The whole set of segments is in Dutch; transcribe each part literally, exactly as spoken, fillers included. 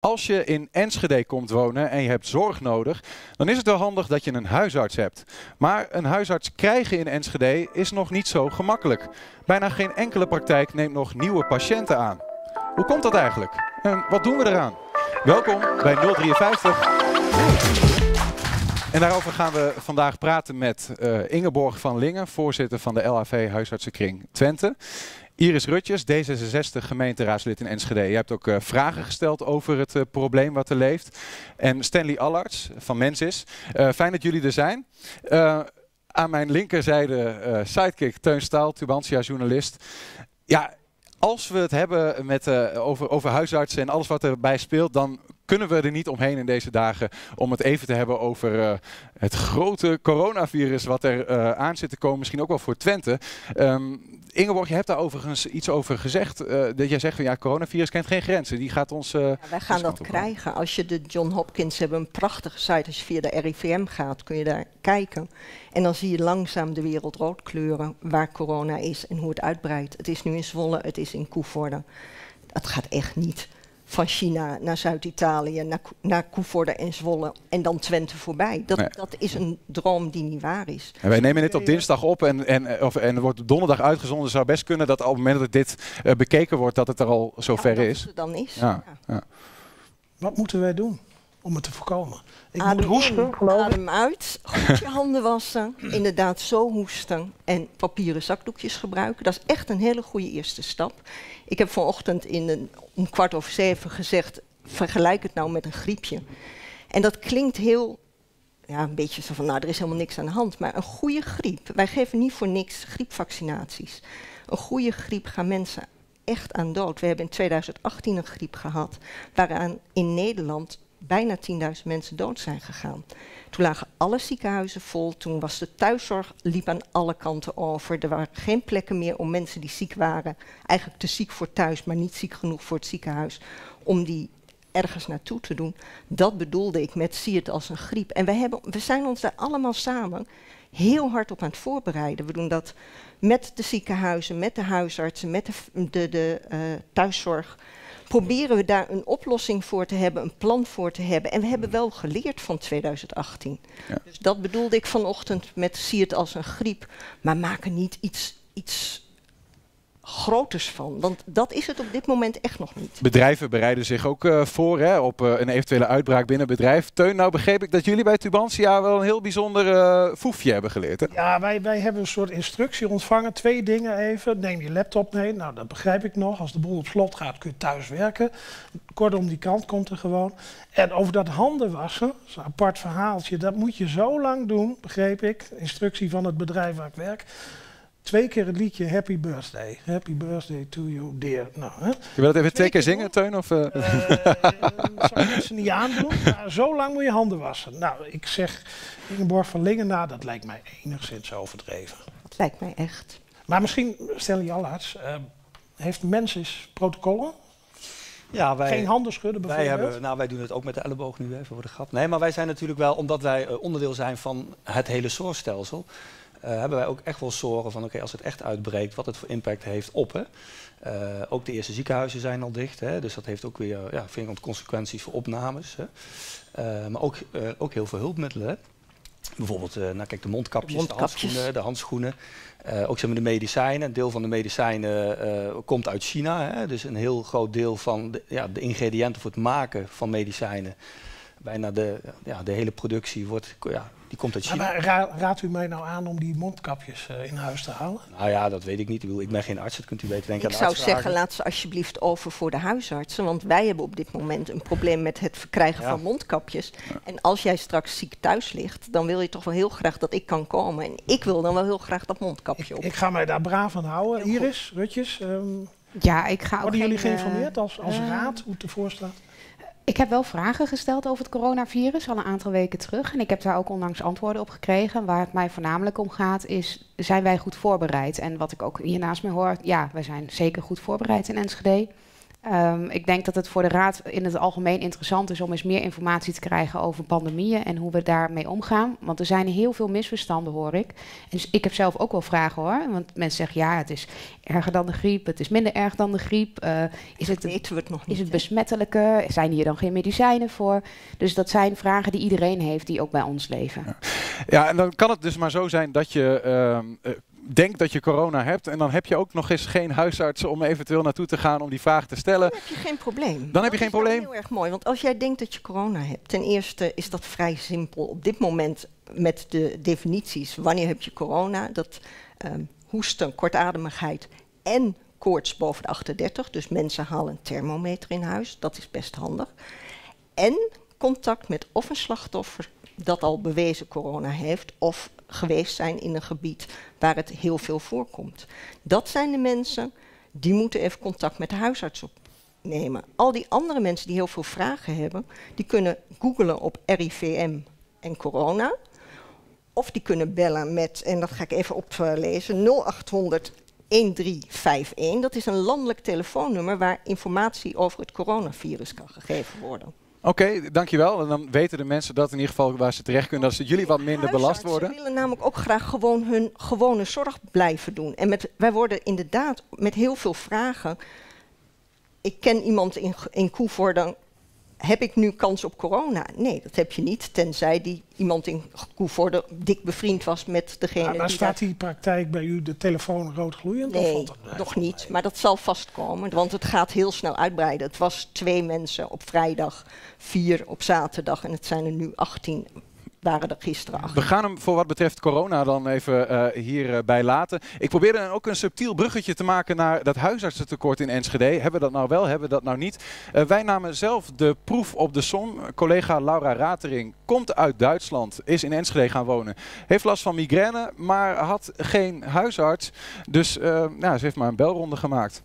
Als je in Enschede komt wonen en je hebt zorg nodig, dan is het wel handig dat je een huisarts hebt. Maar een huisarts krijgen in Enschede is nog niet zo gemakkelijk. Bijna geen enkele praktijk neemt nog nieuwe patiënten aan. Hoe komt dat eigenlijk? En wat doen we eraan? Welkom bij nul drieënvijftig. En daarover gaan we vandaag praten met uh, Ingeborg van Lingen, voorzitter van de L H V Huisartsenkring Twente. Iris Rutjes, D zesenzestig gemeenteraadslid in Enschede. Je hebt ook uh, vragen gesteld over het uh, probleem wat er leeft. En Stanley Allarts van Mensis. Uh, fijn dat jullie er zijn. Uh, aan mijn linkerzijde uh, sidekick Teun Staal, Tubantia-journalist. Ja, als we het hebben met, uh, over, over huisartsen en alles wat erbij speelt, dan kunnen we er niet omheen in deze dagen om het even te hebben over uh, het grote coronavirus wat er uh, aan zit te komen. Misschien ook wel voor Twente. Um, Ingeborg, je hebt daar overigens iets over gezegd. Uh, dat jij zegt van ja, coronavirus kent geen grenzen. Die gaat ons... Uh, ja, wij gaan dat krijgen. Als je de John Hopkins hebben een prachtige site. Als je via de R I V M gaat, kun je daar kijken. En dan zie je langzaam de wereld rood kleuren waar corona is en hoe het uitbreidt. Het is nu in Zwolle, het is in Koevoorde. Dat gaat echt niet van China naar Zuid-Italië, naar, naar Koevoorde en Zwolle en dan Twente voorbij. Dat, nee. dat is een droom die niet waar is. En wij nemen dit op dinsdag op en, en, of, en er wordt op donderdag uitgezonden. Het zou best kunnen dat op het moment dat dit uh, bekeken wordt, dat het er al zover ja, is. Dat het dan is. Ja, ja. Ja. Wat moeten wij doen om het te voorkomen? Ik adem moet hoesten, in, geloof ik. Adem uit, goed je handen wassen, inderdaad zo hoesten en papieren zakdoekjes gebruiken. Dat is echt een hele goede eerste stap. Ik heb vanochtend in een, om kwart over zeven gezegd, vergelijk het nou met een griepje. En dat klinkt heel, ja, een beetje zo van, nou, er is helemaal niks aan de hand. Maar een goede griep, wij geven niet voor niks griepvaccinaties. Een goede griep gaan mensen echt aan dood. We hebben in tweeduizend achttien een griep gehad, waaraan in Nederland bijna tienduizend mensen dood zijn gegaan. Toen lagen alle ziekenhuizen vol, toen was de thuiszorg, liep aan alle kanten over. Er waren geen plekken meer om mensen die ziek waren, eigenlijk te ziek voor thuis, maar niet ziek genoeg voor het ziekenhuis, om die ergens naartoe te doen. Dat bedoelde ik met zie het als een griep. En we, hebben, we zijn ons daar allemaal samen heel hard op aan het voorbereiden. We doen dat met de ziekenhuizen, met de huisartsen, met de, de, de uh, thuiszorg. Proberen we daar een oplossing voor te hebben, een plan voor te hebben. En we hebben wel geleerd van tweeduizend achttien. Ja. Dus dat bedoelde ik vanochtend met zie het als een griep. Maar maak er niet iets, iets groters van. Want dat is het op dit moment echt nog niet. Bedrijven bereiden zich ook uh, voor hè, op uh, een eventuele uitbraak binnen bedrijf. Teun, nou begreep ik dat jullie bij Tubantia wel een heel bijzonder uh, foefje hebben geleerd. Hè? Ja, wij, wij hebben een soort instructie ontvangen. Twee dingen even. Neem je laptop mee. Nou, dat begrijp ik nog. Als de boel op slot gaat, kun je thuis werken. Kortom, die kant komt er gewoon. En over dat handen wassen, dat is een apart verhaaltje. Dat moet je zo lang doen, begreep ik. Instructie van het bedrijf waar ik werk. Twee keer het liedje Happy Birthday. Happy Birthday to you, dear. Nou, hè. Je wil het even twee, twee keer zingen, Teun? Of, uh? Uh, dat zou ik mensen niet aandoen. Maar zo lang moet je handen wassen. Nou, ik zeg Ingeborg van Lingen, nou, dat lijkt mij enigszins overdreven. Dat lijkt mij echt. Maar misschien, Stanley Allarts, uh, heeft Mensis protocollen? Ja, wij, Geen handen schudden bijvoorbeeld? Wij, hebben, nou, wij doen het ook met de elleboog nu, even voor de grap. Nee, maar wij zijn natuurlijk wel, omdat wij uh, onderdeel zijn van het hele zorgstelsel, Uh, hebben wij ook echt wel zorgen van, oké, okay, als het echt uitbreekt, wat het voor impact heeft op. Hè. Uh, ook de eerste ziekenhuizen zijn al dicht, hè, dus dat heeft ook weer ja, vingerd consequenties voor opnames. Hè. Uh, maar ook, uh, ook heel veel hulpmiddelen. Hè. Bijvoorbeeld, uh, nou, kijk, de mondkapjes, de, mondkapjes. de handschoenen, de handschoenen. Uh, ook zeg maar, de medicijnen. Een deel van de medicijnen uh, komt uit China. Hè, dus een heel groot deel van de, ja, de ingrediënten voor het maken van medicijnen, bijna de, ja, de hele productie wordt, ja, die komt uit China. Maar ra raadt u mij nou aan om die mondkapjes uh, in huis te halen? Nou ja, dat weet ik niet. Ik, bedoel, ik ben geen arts, dat kunt u weten. Denk ik zou zeggen, laat ze alsjeblieft over voor de huisartsen. Want wij hebben op dit moment een probleem met het verkrijgen ja. van mondkapjes. Ja. En als jij straks ziek thuis ligt, dan wil je toch wel heel graag dat ik kan komen. En ik wil dan wel heel graag dat mondkapje ik, op. Ik ga mij daar braaf aan houden. Heel Iris, goed. Rutjes, um, ja, ik ga ook worden jullie geen, geïnformeerd als, als uh, raad hoe het ervoor staat? Ik heb wel vragen gesteld over het coronavirus al een aantal weken terug. En ik heb daar ook onlangs antwoorden op gekregen. Waar het mij voornamelijk om gaat is, zijn wij goed voorbereid? En wat ik ook hier naast me hoor, ja, wij zijn zeker goed voorbereid in Enschede. Um, ik denk dat het voor de Raad in het algemeen interessant is om eens meer informatie te krijgen over pandemieën en hoe we daarmee omgaan. Want er zijn heel veel misverstanden, hoor ik. En dus ik heb zelf ook wel vragen, hoor. Want mensen zeggen, ja, het is erger dan de griep, het is minder erg dan de griep. Uh, is het, weten we het nog niet, is het besmettelijker? Zijn hier dan geen medicijnen voor? Dus dat zijn vragen die iedereen heeft, die ook bij ons leven. Ja, ja, en dan kan het dus maar zo zijn dat je uh, uh, denkt dat je corona hebt en dan heb je ook nog eens geen huisarts om eventueel naartoe te gaan om die vraag te stellen. Dan heb je geen probleem. Dan dat heb je geen is probleem. heel erg mooi, want als jij denkt dat je corona hebt, ten eerste is dat vrij simpel. Op dit moment met de definities, wanneer heb je corona? Dat um, hoesten, kortademigheid en koorts boven de achtendertig. Dus mensen halen een thermometer in huis, dat is best handig. En contact met of een slachtoffer dat al bewezen corona heeft of geweest zijn in een gebied waar het heel veel voorkomt. Dat zijn de mensen die moeten even contact met de huisarts opnemen. Al die andere mensen die heel veel vragen hebben, die kunnen googlen op R I V M en corona. Of die kunnen bellen met, en dat ga ik even oplezen, nul acht honderd een drie vijf een. Dat is een landelijk telefoonnummer waar informatie over het coronavirus kan gegeven worden. Oké, okay, dankjewel. En dan weten de mensen dat in ieder geval waar ze terecht kunnen, dat ze jullie wat minder belast worden. Ze willen namelijk ook graag gewoon hun gewone zorg blijven doen. En met, wij worden inderdaad met heel veel vragen. Ik ken iemand in, in Koevoorde. Heb ik nu kans op corona? Nee, dat heb je niet. Tenzij die iemand in Koevoorde dik bevriend was met degene ja, maar die staat daar... die praktijk bij u de telefoon rood gloeiend? Nee, of het nog niet. Maar dat zal vastkomen. Want het gaat heel snel uitbreiden. Het was twee mensen op vrijdag, vier op zaterdag. En het zijn er nu achttien. Waren er gisteren acht. We gaan hem voor wat betreft corona dan even uh, hierbij uh, laten. Ik probeerde dan ook een subtiel bruggetje te maken naar dat huisartsentekort in Enschede. Hebben we dat nou wel, hebben we dat nou niet? Uh, wij namen zelf de proef op de som. Collega Laura Ratering komt uit Duitsland, is in Enschede gaan wonen. Heeft last van migraine, maar had geen huisarts. Dus uh, nou, ze heeft maar een belronde gemaakt.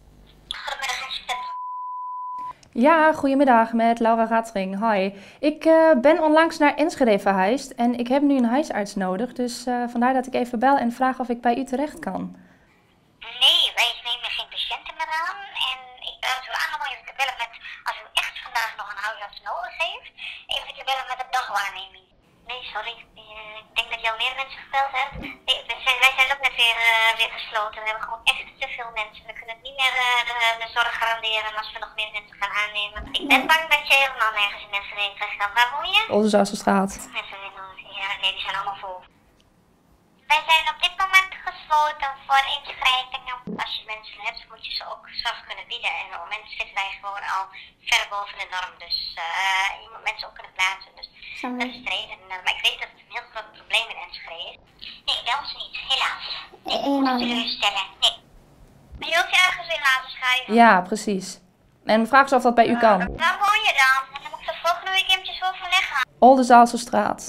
Ja, goedemiddag met Laura Ratering. Hoi. Ik uh, ben onlangs naar Enschede verhuisd en ik heb nu een huisarts nodig. Dus uh, vandaar dat ik even bel en vraag of ik bij u terecht kan. Nee, wij nemen geen patiënten meer aan. En ik raad u aan om even te bellen met, als u echt vandaag nog een huisarts nodig heeft, even te bellen met de dagwaarneming. Nee, sorry. Ik denk dat je al meer mensen gebeld hebt. Nee, wij, zijn, wij zijn ook net weer, uh, weer gesloten. We hebben gewoon echt te veel mensen. We kunnen het niet meer uh, de, de zorg garanderen als we nog meer mensen gaan aannemen. Ik ben bang dat je helemaal nergens in mensen heen terecht kan. Waar woon je? Oldenzaalsterstraat. Mensen ja, nee, die zijn allemaal vol. Wij zijn op dit moment gesloten voor inschrijvingen. Als je mensen hebt, moet je ze ook zorg kunnen bieden. En op het moment zitten wij gewoon al ver boven de norm. Dus uh, je moet mensen ook kunnen plaatsen. Dus dat is de reden. Maar ik weet dat het een heel groot probleem in Enschede is. Nee, bij ons niet, helaas. Nee, ik moet het teleurstellen. Nee. Maar je wilt je ergens in laten schrijven? Ja, precies. En vraag eens of dat bij u kan. Uh, waar woon je dan? En dan moet ik de volgende week eventjes overleggen. Oldenzaalsterstraat.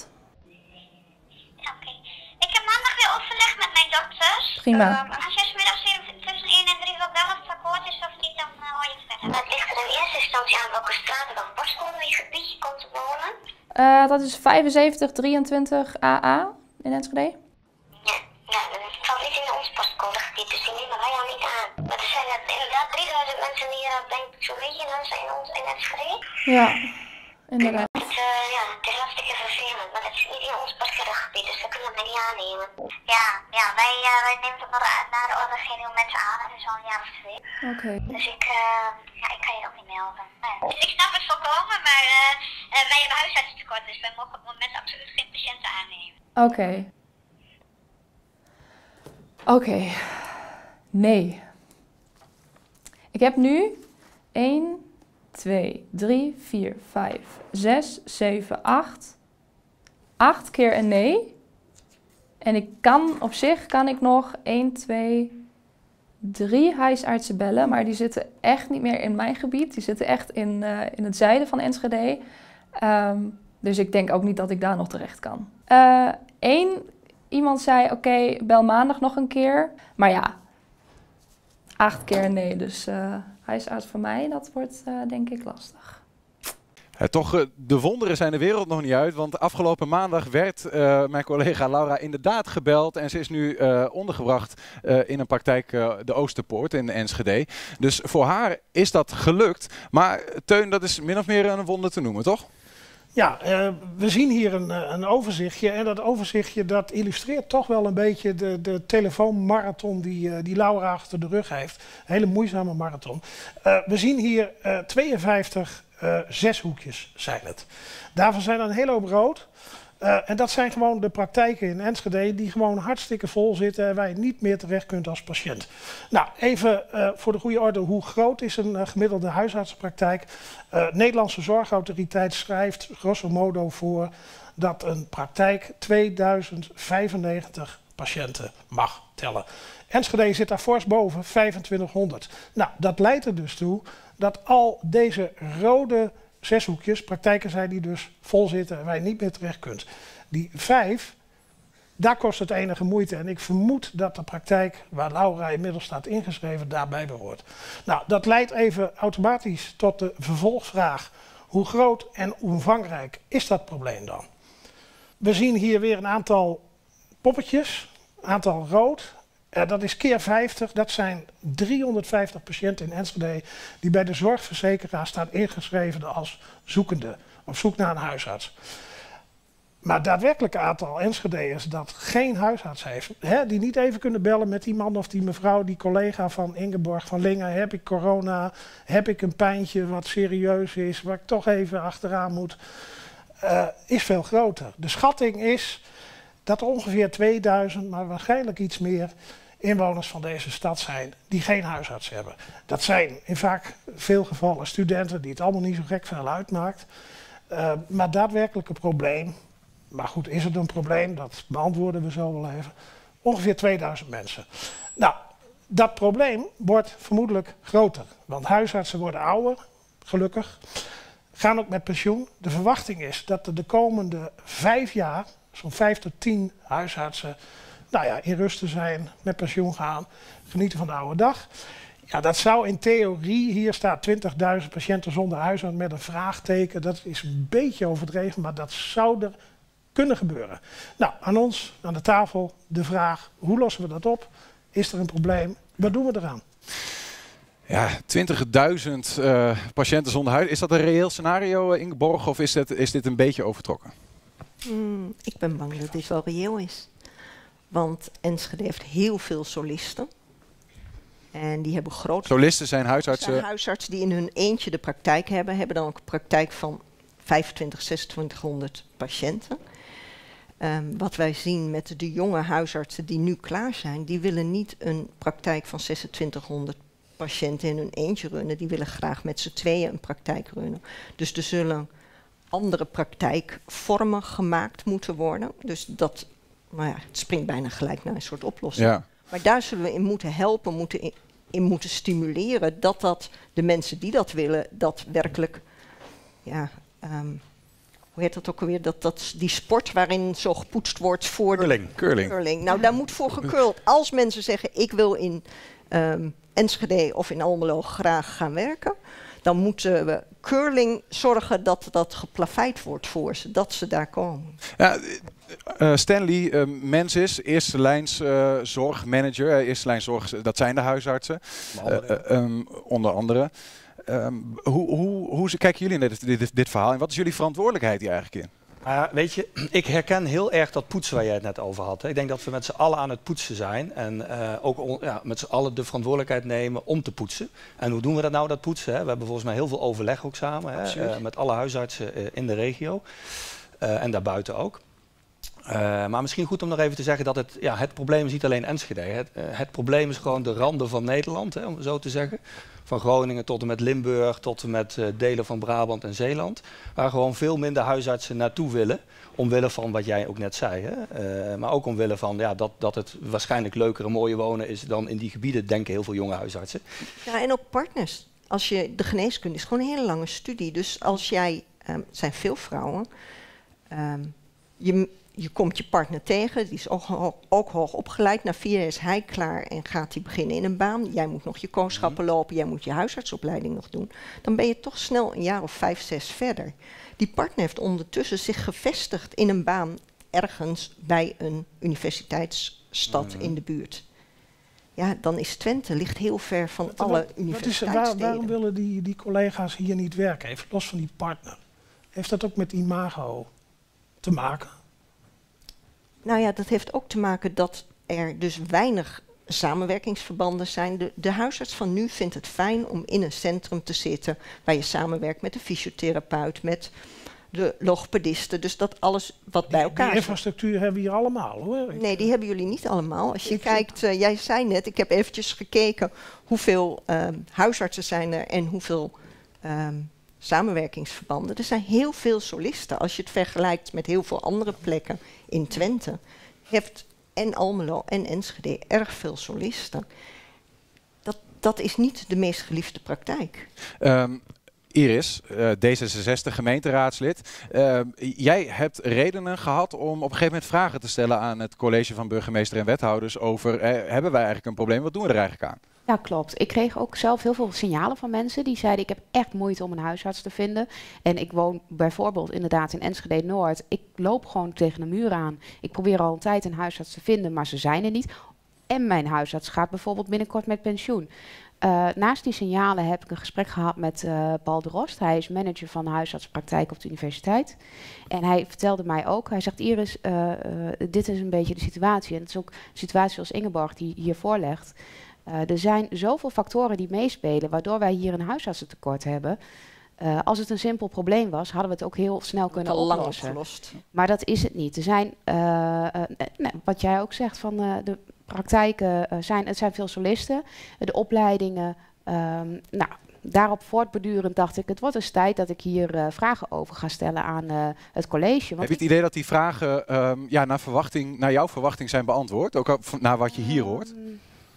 Ik heb maandag weer overleg met mijn dokters. Prima. Uh, als je smiddags tussen één en drie wil bellen of het akkoord is of niet, dan uh, hoor je het verder. Maar het ligt er in eerste instantie aan welke straat en welk postcode in je gebiedje komt te wonen. Uh, dat is vijfenzeventig drieëntwintig A A in Enschede. Ja, ja, dat valt niet in ons postcodegebied, dus die nemen wij al niet aan. Maar er zijn er inderdaad drieduizend mensen die uh, denk ik zo'n beetje zijn in ons in Enschede. Ja, inderdaad. Het, uh, ja, het is hartstikke vervelend, maar dat is niet in ons postcodegebied, dus we kunnen het niet aannemen. Ja, ja wij, uh, wij nemen het naar de, naar de orde geen nieuwe mensen aan, dat is al een jaar of twee. Oké. Okay. Dus ik, uh, ja, ik kan je ook niet melden. Nee. Dus ik snap het volkomen, maar uh, uh, wij hebben huisartsentekort, dus wij mogen op het moment absoluut geen patiënten aannemen. Oké. Okay. Oké. Okay. Nee. Ik heb nu één, twee, drie, vier, vijf, zes, zeven, acht. acht keer een nee. En ik kan op zich kan ik nog één, twee, drie huisartsen bellen. Maar die zitten echt niet meer in mijn gebied. Die zitten echt in, uh, in het zuiden van Enschede. Um, dus ik denk ook niet dat ik daar nog terecht kan. Eén, uh, iemand zei oké, okay, bel maandag nog een keer. Maar ja, acht keer nee. Dus uh, huisarts voor mij, dat wordt uh, denk ik lastig. Ja, toch, uh, de wonderen zijn de wereld nog niet uit, want afgelopen maandag werd uh, mijn collega Laura inderdaad gebeld en ze is nu uh, ondergebracht uh, in een praktijk, uh, de Oosterpoort in Enschede. Dus voor haar is dat gelukt, maar Teun, dat is min of meer een wonder te noemen, toch? Ja, uh, we zien hier een, een overzichtje en dat overzichtje dat illustreert toch wel een beetje de, de telefoonmarathon die, uh, die Laura achter de rug heeft. Een hele moeizame marathon. Uh, we zien hier uh, tweeënvijftig uh, zeshoekjes zijn het. Daarvan zijn er een hele hoop rood. Uh, en dat zijn gewoon de praktijken in Enschede die gewoon hartstikke vol zitten en waar je niet meer terecht kunt als patiënt. Nou, even uh, voor de goede orde, hoe groot is een uh, gemiddelde huisartsenpraktijk? Uh, Nederlandse Zorgautoriteit schrijft grosso modo voor dat een praktijk tweeduizend vijfennegentig patiënten mag tellen. Enschede zit daar fors boven, vijfentwintighonderd. Nou, dat leidt er dus toe dat al deze rode zeshoekjes praktijken zijn die dus vol zitten en waar je niet meer terecht kunt. Die vijf, daar kost het enige moeite. En ik vermoed dat de praktijk waar Laura inmiddels staat ingeschreven daarbij behoort. Nou, dat leidt even automatisch tot de vervolgvraag. Hoe groot en omvangrijk is dat probleem dan? We zien hier weer een aantal poppetjes, een aantal rood. Uh, dat is keer vijftig, dat zijn driehonderdvijftig patiënten in Enschede die bij de zorgverzekeraar staan ingeschreven als zoekende, op zoek naar een huisarts. Maar het daadwerkelijke aantal Enschedeërs dat geen huisarts heeft, hè, die niet even kunnen bellen met die man of die mevrouw, die collega van Ingeborg van Lingen, heb ik corona, heb ik een pijntje wat serieus is, waar ik toch even achteraan moet, uh, is veel groter. De schatting is dat er ongeveer tweeduizend, maar waarschijnlijk iets meer, inwoners van deze stad zijn die geen huisarts hebben. Dat zijn in vaak veel gevallen studenten die het allemaal niet zo gek veel uitmaakt. Uh, maar het daadwerkelijke probleem, maar goed, is het een probleem? Dat beantwoorden we zo wel even. Ongeveer tweeduizend mensen. Nou, dat probleem wordt vermoedelijk groter. Want huisartsen worden ouder, gelukkig. Gaan ook met pensioen. De verwachting is dat er de komende vijf jaar zo'n vijf tot tien huisartsen nou ja, in rust te zijn, met pensioen gaan, genieten van de oude dag. Ja, dat zou in theorie, hier staat twintigduizend patiënten zonder huisarts met een vraagteken. Dat is een beetje overdreven, maar dat zou er kunnen gebeuren. Nou, aan ons, aan de tafel, de vraag, hoe lossen we dat op? Is er een probleem? Wat doen we eraan? Ja, twintigduizend uh, patiënten zonder huis. Is dat een reëel scenario, Ingeborg, of is dit, is dit een beetje overtrokken? Mm, ik ben bang dat dit wel reëel is. Want Enschede heeft heel veel solisten. En die hebben grote... Solisten zijn huisartsen? Zijn huisartsen die in hun eentje de praktijk hebben. Hebben dan ook een praktijk van vijfentwintig, zesentwintighonderd patiënten. Um, wat wij zien met de jonge huisartsen die nu klaar zijn, die willen niet een praktijk van zesentwintighonderd patiënten in hun eentje runnen. Die willen graag met z'n tweeën een praktijk runnen. Dus er zullen andere praktijkvormen gemaakt moeten worden. Dus dat, nou ja, het springt bijna gelijk naar een soort oplossing. Ja. Maar daar zullen we in moeten helpen, moeten in, in moeten stimuleren dat, dat de mensen die dat willen, dat werkelijk, ja, um, hoe heet dat ook alweer, dat, dat die sport waarin zo gepoetst wordt voor curling. de curling. curling. Nou, daar moet voor gekurld. Als mensen zeggen, ik wil in um, Enschede of in Almelo graag gaan werken, dan moeten we curling zorgen dat dat geplaveid wordt voor ze, dat ze daar komen. Ja, uh, Stanley uh, Mensis, eerste lijns uh, zorgmanager, uh, eerste lijns zorg, dat zijn de huisartsen, uh, uh, um, onder andere. Um, hoe, hoe, hoe kijken jullie naar dit, dit, dit verhaal en wat is jullie verantwoordelijkheid hier eigenlijk in? Uh, weet je, ik herken heel erg dat poetsen waar jij het net over had. Hè. Ik denk dat we met z'n allen aan het poetsen zijn. En uh, ook on, ja, met z'n allen de verantwoordelijkheid nemen om te poetsen. En hoe doen we dat nou, dat poetsen? Hè? We hebben volgens mij heel veel overleg ook samen. Hè? Uh, met alle huisartsen uh, in de regio. Uh, en daarbuiten ook. Uh, maar misschien goed om nog even te zeggen dat het, ja, het probleem is niet alleen Enschede. Het, uh, het probleem is gewoon de randen van Nederland, hè, om zo te zeggen. Van Groningen tot en met Limburg, tot en met uh, delen van Brabant en Zeeland. Waar gewoon veel minder huisartsen naartoe willen. Omwille van wat jij ook net zei. Hè? Uh, maar ook omwille van ja, dat, dat het waarschijnlijk leuker en mooier wonen is dan in die gebieden, denken heel veel jonge huisartsen. Ja, en ook partners. Als je, de geneeskunde is gewoon een hele lange studie. Dus als jij, um, het zijn veel vrouwen, um, je... je komt je partner tegen, die is ook, ho ook hoog opgeleid. Na vier jaar is hij klaar en gaat hij beginnen in een baan. Jij moet nog je kooschappen lopen, jij moet je huisartsopleiding nog doen. Dan ben je toch snel een jaar of vijf, zes verder. Die partner heeft ondertussen zich gevestigd in een baan ergens bij een universiteitsstad mm-hmm. in de buurt. Ja, dan is Twente ligt heel ver van wat, alle wat, universiteitssteden. Wat is, waar, waarom willen die, die collega's hier niet werken? Even los van die partner. Heeft dat ook met imago te maken? Nou ja, dat heeft ook te maken dat er dus weinig samenwerkingsverbanden zijn. De, de huisarts van nu vindt het fijn om in een centrum te zitten waar je samenwerkt met de fysiotherapeut, met de logopedisten. Dus dat alles wat die, bij elkaar Die infrastructuur zit. hebben we hier allemaal, hoor. Nee, die hebben jullie niet allemaal. Als je ik kijkt, uh, jij zei net, ik heb eventjes gekeken hoeveel uh, huisartsen zijn er en hoeveel um, samenwerkingsverbanden. Er zijn heel veel solisten. Als je het vergelijkt met heel veel andere plekken in Twente, heeft en Almelo en Enschede erg veel solisten. Dat, dat is niet de meest geliefde praktijk. Um, Iris, uh, D zesenzestig gemeenteraadslid. Uh, jij hebt redenen gehad om op een gegeven moment vragen te stellen aan het college van burgemeester en wethouders over, uh, hebben wij eigenlijk een probleem? Wat doen we er eigenlijk aan? Ja, klopt. Ik kreeg ook zelf heel veel signalen van mensen die zeiden, ik heb echt moeite om een huisarts te vinden. En ik woon bijvoorbeeld inderdaad in Enschede-Noord. Ik loop gewoon tegen een muur aan. Ik probeer al een tijd een huisarts te vinden, maar ze zijn er niet. En mijn huisarts gaat bijvoorbeeld binnenkort met pensioen. Uh, naast die signalen heb ik een gesprek gehad met uh, Paul de Rost. Hij is manager van de huisartspraktijk op de universiteit. En hij vertelde mij ook, hij zegt, Iris, uh, uh, dit is een beetje de situatie. En het is ook de situatie zoals Ingeborg die hier voorlegt. Uh, er zijn zoveel factoren die meespelen, waardoor wij hier een huisartsentekort hebben. Uh, als het een simpel probleem was, hadden we het ook heel snel kunnen al lang oplossen. opgelost. Maar dat is het niet. Er zijn, uh, uh, nee, wat jij ook zegt, van uh, de praktijken uh, zijn, het zijn veel solisten, uh, de opleidingen. Um, nou, daarop voortbedurend dacht ik, het wordt eens tijd dat ik hier uh, vragen over ga stellen aan uh, het college. Want heb je het idee dat die vragen um, ja, naar, verwachting, naar jouw verwachting zijn beantwoord? Ook naar wat je hier hoort? Um,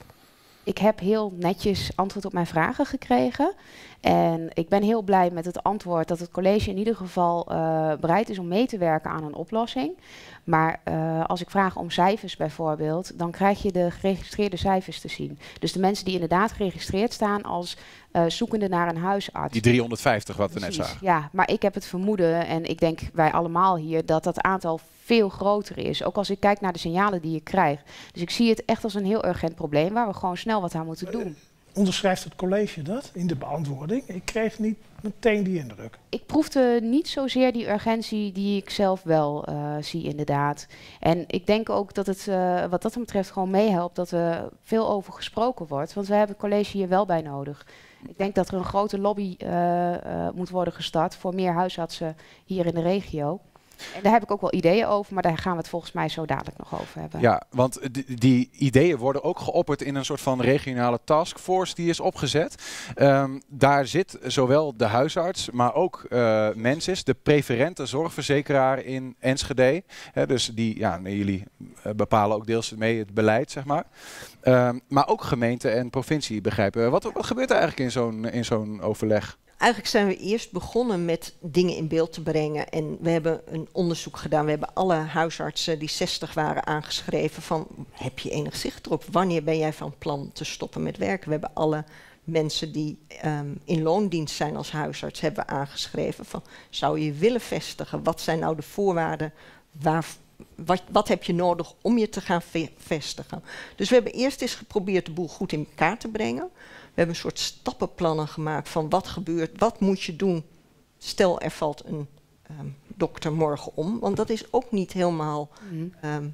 Ik heb heel netjes antwoord op mijn vragen gekregen. En ik ben heel blij met het antwoord dat het college in ieder geval uh, bereid is om mee te werken aan een oplossing. Maar uh, als ik vraag om cijfers bijvoorbeeld, dan krijg je de geregistreerde cijfers te zien. Dus de mensen die inderdaad geregistreerd staan als uh, zoekende naar een huisarts. Die driehonderdvijftig wat we Precies, net zagen. Ja, maar ik heb het vermoeden, en ik denk wij allemaal hier, dat dat aantal veel groter is. Ook als ik kijk naar de signalen die ik krijg. Dus ik zie het echt als een heel urgent probleem waar we gewoon snel wat aan moeten doen. Onderschrijft het college dat in de beantwoording? Ik kreeg niet meteen die indruk. Ik proefde niet zozeer die urgentie die ik zelf wel uh, zie inderdaad. En ik denk ook dat het uh, wat dat betreft gewoon meehelpt dat er veel over gesproken wordt. Want we hebben het college hier wel bij nodig. Ik denk dat er een grote lobby uh, uh, moet worden gestart voor meer huisartsen hier in de regio. En daar heb ik ook wel ideeën over, maar daar gaan we het volgens mij zo dadelijk nog over hebben. Ja, want die, die ideeën worden ook geopperd in een soort van regionale taskforce die is opgezet. Um, daar zit zowel de huisarts, maar ook uh, Mensis, de preferente zorgverzekeraar in Enschede. He, dus die, ja, jullie uh, bepalen ook deels mee het beleid, zeg maar. Um, maar ook gemeente en provincie begrijpen. Wat, wat gebeurt er eigenlijk in zo'n in zo'n overleg? Eigenlijk zijn we eerst begonnen met dingen in beeld te brengen. En we hebben een onderzoek gedaan. We hebben alle huisartsen die zestig waren aangeschreven van, heb je enig zicht erop? Wanneer ben jij van plan te stoppen met werken? We hebben alle mensen die um, in loondienst zijn als huisarts hebben aangeschreven van, zou je willen vestigen? Wat zijn nou de voorwaarden? Waar, wat, wat heb je nodig om je te gaan ve- vestigen? Dus we hebben eerst eens geprobeerd de boel goed in kaart te brengen. We hebben een soort stappenplannen gemaakt van wat gebeurt, wat moet je doen. Stel er valt een um, dokter morgen om, want dat is ook niet helemaal um,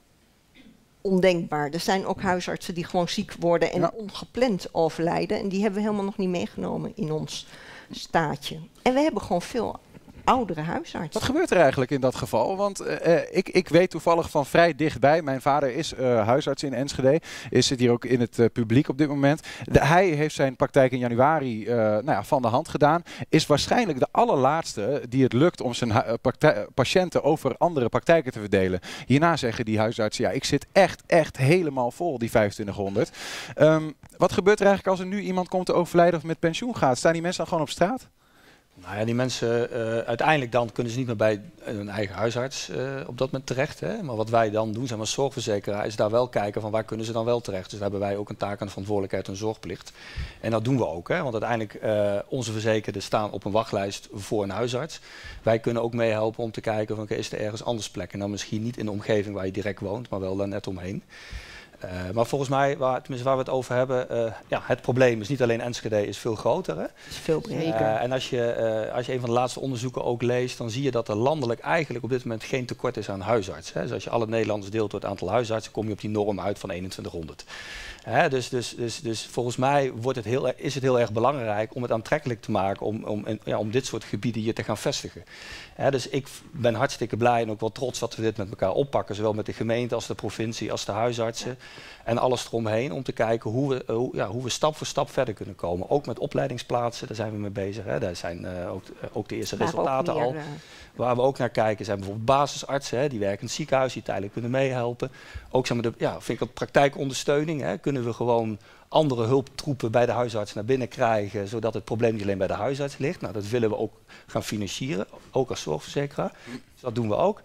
ondenkbaar. Er zijn ook huisartsen die gewoon ziek worden en ja. ongepland overlijden. En die hebben we helemaal nog niet meegenomen in ons staatje. En we hebben gewoon veel oudere huisartsen. Wat gebeurt er eigenlijk in dat geval? Want uh, ik, ik weet toevallig van vrij dichtbij. Mijn vader is uh, huisarts in Enschede. Is zit hier ook in het uh, publiek op dit moment. De, hij heeft zijn praktijk in januari uh, nou ja, van de hand gedaan. Is waarschijnlijk de allerlaatste die het lukt om zijn uh, praktij- patiënten over andere praktijken te verdelen. Hierna zeggen die huisartsen, ja, ik zit echt, echt helemaal vol, die vijfentwintighonderd. Um, wat gebeurt er eigenlijk als er nu iemand komt te overlijden of met pensioen gaat? Staan die mensen dan gewoon op straat? Nou ja, die mensen, uh, uiteindelijk dan kunnen ze niet meer bij hun eigen huisarts uh, op dat moment terecht. Hè? Maar wat wij dan doen, zijn we als zorgverzekeraar, is daar wel kijken van waar kunnen ze dan wel terecht. Dus daar hebben wij ook een taak en een verantwoordelijkheid en zorgplicht. En dat doen we ook, hè? Want uiteindelijk uh, onze verzekerden staan op een wachtlijst voor een huisarts. Wij kunnen ook meehelpen om te kijken van, okay, is er ergens anders plek? En dan misschien niet in de omgeving waar je direct woont, maar wel daar net omheen. Uh, maar volgens mij, waar, tenminste waar we het over hebben, uh, ja, het probleem is niet alleen Enschede, is veel groter. Hè? is veel breder. Uh, en als je, uh, als je een van de laatste onderzoeken ook leest, dan zie je dat er landelijk eigenlijk op dit moment geen tekort is aan huisartsen. Hè? Dus als je alle Nederlanders deelt door het aantal huisartsen, kom je op die norm uit van eenentwintighonderd. Hè? Dus, dus, dus, dus volgens mij wordt het heel, is het heel erg belangrijk om het aantrekkelijk te maken om, om, ja, om dit soort gebieden hier te gaan vestigen. Hè? Dus ik ben hartstikke blij en ook wel trots dat we dit met elkaar oppakken, zowel met de gemeente als de provincie als de huisartsen. Ja. En alles eromheen om te kijken hoe we, hoe, ja, hoe we stap voor stap verder kunnen komen. Ook met opleidingsplaatsen, daar zijn we mee bezig. Hè. Daar zijn uh, ook, uh, ook de eerste maar resultaten meer, al. Uh... Waar we ook naar kijken zijn bijvoorbeeld basisartsen, hè, die werken in het ziekenhuis, die tijdelijk kunnen meehelpen. Ook zeg maar, de, ja, vind ik dat praktijkondersteuning. Hè. Kunnen we gewoon andere hulptroepen bij de huisarts naar binnen krijgen, zodat het probleem niet alleen bij de huisarts ligt. Nou, dat willen we ook gaan financieren, ook als zorgverzekeraar. Dus dat doen we ook.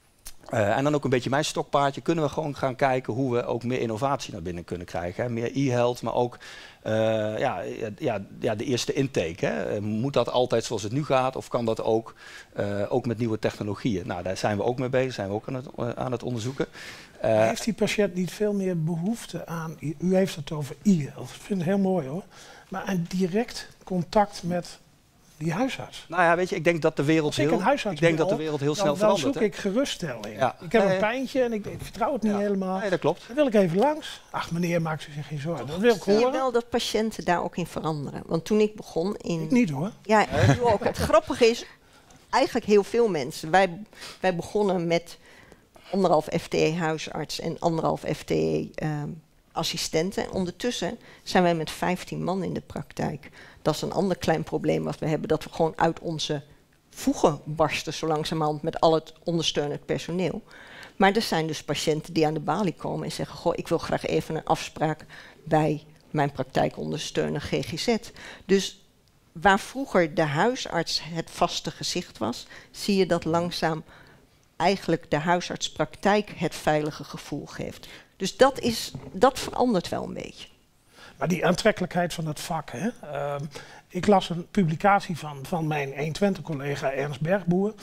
Uh, en dan ook een beetje mijn stokpaardje, kunnen we gewoon gaan kijken hoe we ook meer innovatie naar binnen kunnen krijgen. Hè. Meer e-health, maar ook uh, ja, ja, ja, de eerste intake. Hè. Moet dat altijd zoals het nu gaat of kan dat ook, uh, ook met nieuwe technologieën? Nou, daar zijn we ook mee bezig, zijn we ook aan het, uh, aan het onderzoeken. Uh, heeft die patiënt niet veel meer behoefte aan, u heeft het over e-health, ik vind het heel mooi hoor, maar een direct contact met die huisarts? Nou ja, weet je, ik denk dat de wereld heel, ik ik denk dat de wereld heel dan, snel dan verandert. Dan zoek hè? ik geruststelling. Ja. Ik heb nee, een pijntje en ik, ik vertrouw het niet ja. helemaal. Nee, dat klopt. Dan wil ik even langs. Ach meneer, maakt u zich geen zorgen. Dat wil ik Zie je horen. wel dat patiënten daar ook in veranderen? Want toen ik begon in... Ik niet hoor. Ja, ik doe ook. Het grappige is, eigenlijk heel veel mensen. Wij, wij begonnen met anderhalf F T E-huisarts en anderhalf F T E-assistenten. Um, Ondertussen zijn wij met vijftien man in de praktijk. Dat is een ander klein probleem wat we hebben. Dat we gewoon uit onze voegen barsten zo langzamerhand met al het ondersteunend personeel. Maar er zijn dus patiënten die aan de balie komen en zeggen, goh, ik wil graag even een afspraak bij mijn praktijkondersteuner G G Z. Dus waar vroeger de huisarts het vaste gezicht was, zie je dat langzaam eigenlijk de huisartspraktijk het veilige gevoel geeft. Dus dat, is, dat verandert wel een beetje. Maar die aantrekkelijkheid van het vak. Hè? Uh, ik las een publicatie van, van mijn honderdtwintig-collega Ernst Bergboer.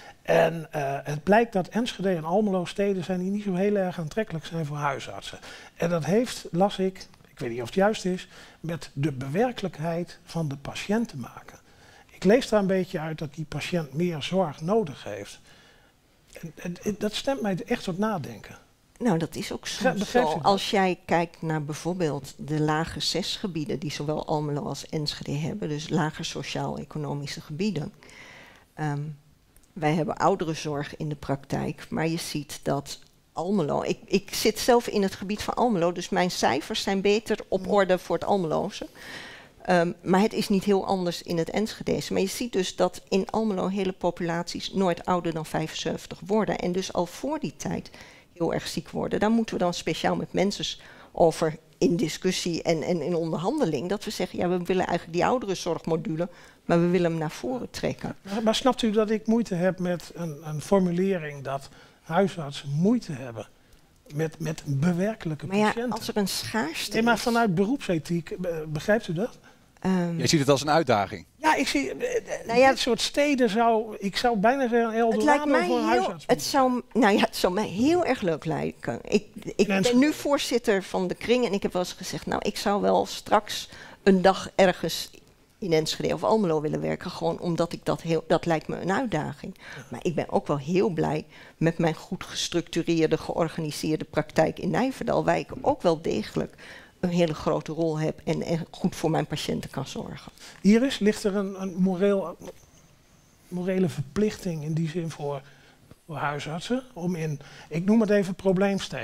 En uh, het blijkt dat Enschede en Almelo steden zijn die niet zo heel erg aantrekkelijk zijn voor huisartsen. En dat heeft, las ik, ik weet niet of het juist is, met de bewerkelijkheid van de patiënt te maken. Ik lees daar een beetje uit dat die patiënt meer zorg nodig heeft. En, en, en dat stemt mij echt tot nadenken. Nou, dat is ook zo. zo. Als jij kijkt naar bijvoorbeeld de lage zes gebieden, die zowel Almelo als Enschede hebben, dus lage sociaal-economische gebieden. Um, wij hebben ouderenzorg in de praktijk, maar je ziet dat Almelo, ik, ik zit zelf in het gebied van Almelo, dus mijn cijfers zijn beter op orde voor het Almeloze. Um, maar het is niet heel anders in het Enschedese. Maar je ziet dus dat in Almelo hele populaties nooit ouder dan vijfenzeventig worden. En dus al voor die tijd heel erg ziek worden. Daar moeten we dan speciaal met mensen over in discussie en, en in onderhandeling. Dat we zeggen, ja, we willen eigenlijk die ouderenzorgmodule, maar we willen hem naar voren trekken. Maar, maar snapt u dat ik moeite heb met een, een formulering dat huisartsen moeite hebben met, met bewerkelijke maar ja, patiënten? Als er een schaarste nee, maar is. vanuit beroepsethiek, begrijpt u dat? Um, Je ziet het als een uitdaging. Ja, ik zie, nou ja, dit soort steden zou, ik zou bijna zeggen, een het lijkt Eldorado mij voor een heel, huisarts. het zou, nou ja, het zou mij heel erg leuk lijken. Ik, ik ben nu voorzitter van de kring en ik heb wel eens gezegd, nou, ik zou wel straks een dag ergens in Enschede of Almelo willen werken, gewoon omdat ik dat heel, dat lijkt me een uitdaging. Maar ik ben ook wel heel blij met mijn goed gestructureerde, georganiseerde praktijk in Nijverdal, waar ik ook wel degelijk een hele grote rol heb en, en goed voor mijn patiënten kan zorgen. Iris, ligt er een, een moreel, morele verplichting in die zin voor, voor huisartsen om in, ik noem het even probleemsteden,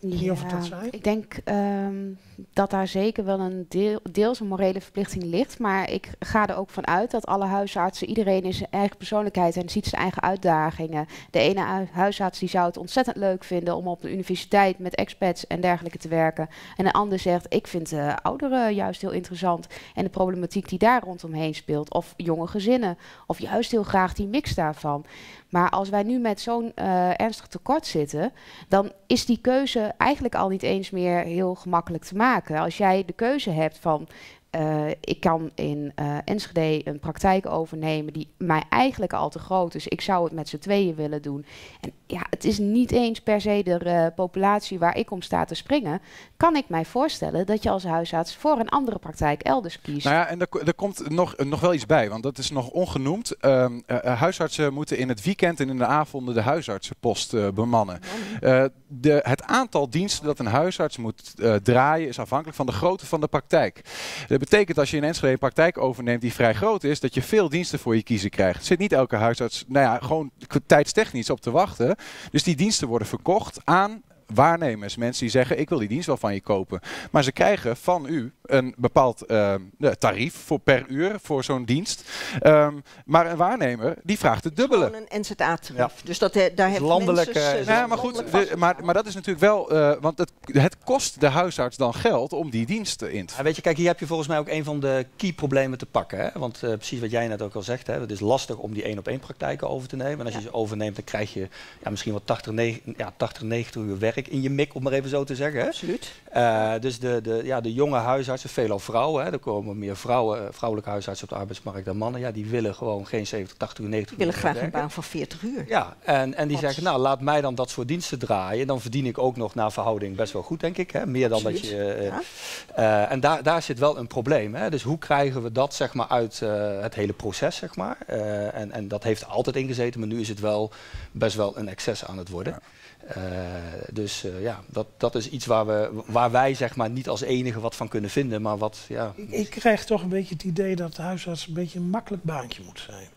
weet niet of het dat zijn. Ik denk um, dat daar zeker wel een deel, deels een morele verplichting ligt. Maar ik ga er ook van uit dat alle huisartsen, iedereen is zijn eigen persoonlijkheid en ziet zijn eigen uitdagingen. De ene huisarts die zou het ontzettend leuk vinden om op de universiteit met expats en dergelijke te werken. En een ander zegt, ik vind uh, ouderen juist heel interessant. En de problematiek die daar rondomheen speelt. Of jonge gezinnen. Of juist heel graag die mix daarvan. Maar als wij nu met zo'n uh, ernstig tekort zitten, dan is die keuze eigenlijk al niet eens meer heel gemakkelijk te maken. Als jij de keuze hebt van, uh, ik kan in uh, Enschede een praktijk overnemen die mij eigenlijk al te groot is. Ik zou het met z'n tweeën willen doen. En ja, het is niet eens per se de uh, populatie waar ik om sta te springen. Kan ik mij voorstellen dat je als huisarts voor een andere praktijk elders kiest. Nou ja, en er, er komt nog, nog wel iets bij, want dat is nog ongenoemd. Uh, uh, huisartsen moeten in het weekend en in de avonden de huisartsenpost uh, bemannen. Uh, de, het aantal diensten dat een huisarts moet uh, draaien is afhankelijk van de grootte van de praktijk. Dat betekent als je in Enschede een praktijk overneemt die vrij groot is, dat je veel diensten voor je kiezen krijgt. Er zit niet elke huisarts, nou ja, gewoon tijdstechnisch op te wachten. Dus die diensten worden verkocht aan waarnemers, mensen die zeggen, ik wil die dienst wel van je kopen. Maar ze krijgen van u een bepaald uh, tarief voor per uur voor zo'n dienst. Um, maar een waarnemer, die vraagt het dubbele. Gewoon een N Z A-tarief. Ja. Dus dat, he, daar heeft landelijk, mensen... Uh, ja, maar goed, de, maar, maar dat is natuurlijk wel... Uh, want het, het kost de huisarts dan geld om die diensten in te ja, weet je, kijk, hier heb je volgens mij ook een van de key problemen te pakken. Hè? Want uh, precies wat jij net ook al zegt, hè, het is lastig om die één op één praktijken over te nemen. En als ja. je ze overneemt, dan krijg je ja, misschien wel tachtig, negentig uur werk in je mik, om maar even zo te zeggen. Hè? Absoluut. Uh, dus de, de, ja, de jonge huisartsen, veelal vrouwen, hè, er komen meer vrouwen, vrouwelijke huisartsen op de arbeidsmarkt dan mannen. Ja, die willen gewoon geen zeventig, tachtig uur, negentig uur Die willen graag werken. een baan van veertig uur. Ja, en, en die Wat? zeggen, nou laat mij dan dat soort diensten draaien. Dan verdien ik ook nog naar verhouding best wel goed, denk ik. Hè? Meer dan Absoluut. dat je... Uh, Ja. uh, en daar, daar zit wel een probleem. Hè? Dus hoe krijgen we dat zeg maar, uit uh, het hele proces, zeg maar. Uh, en, en dat heeft er altijd ingezeten, maar nu is het wel best wel een excess aan het worden. Ja. Uh, dus uh, ja, dat, dat is iets waar, we, waar wij zeg maar niet als enige wat van kunnen vinden, maar wat, ja... Ik, ik krijg toch een beetje het idee dat de huisarts een beetje een makkelijk baantje moet zijn.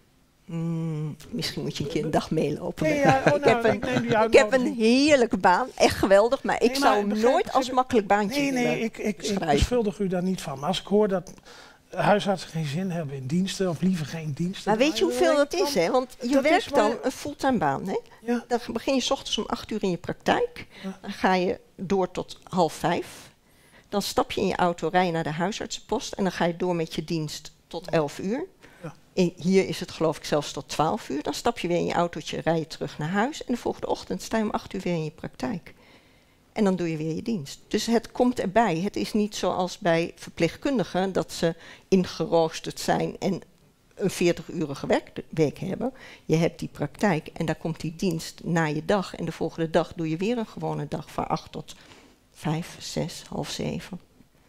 Mm, misschien moet je een keer een dag meelopen. Nee, ja, oh, ik, nou, heb een, ik, neem die ik heb een heerlijke baan, echt geweldig, maar ik nee, zou maar, hem begrijp, nooit begrijp, als makkelijk baantje Nee, nee, willen ik, ik, ik schrijven. beschuldig u daar niet van. Maar als ik hoor dat huisartsen geen zin hebben in diensten, of liever geen diensten... Maar weet je hoeveel dat is, hè? Want je dat werkt is maar- dan een fulltime baan, hè? Ja. Dan begin je 's ochtends om acht uur in je praktijk. Ja. Dan ga je door tot half vijf. Dan stap je in je auto, rij je naar de huisartsenpost. En dan ga je door met je dienst tot elf uur. Ja. In, hier is het geloof ik zelfs tot twaalf uur. Dan stap je weer in je autootje, rij je terug naar huis. En de volgende ochtend sta je om acht uur weer in je praktijk. En dan doe je weer je dienst. Dus het komt erbij. Het is niet zoals bij verpleegkundigen dat ze ingeroosterd zijn en een veertig-urige werk, week hebben. Je hebt die praktijk en daar komt die dienst na je dag. En de volgende dag doe je weer een gewone dag van acht tot vijf, zes, half zeven.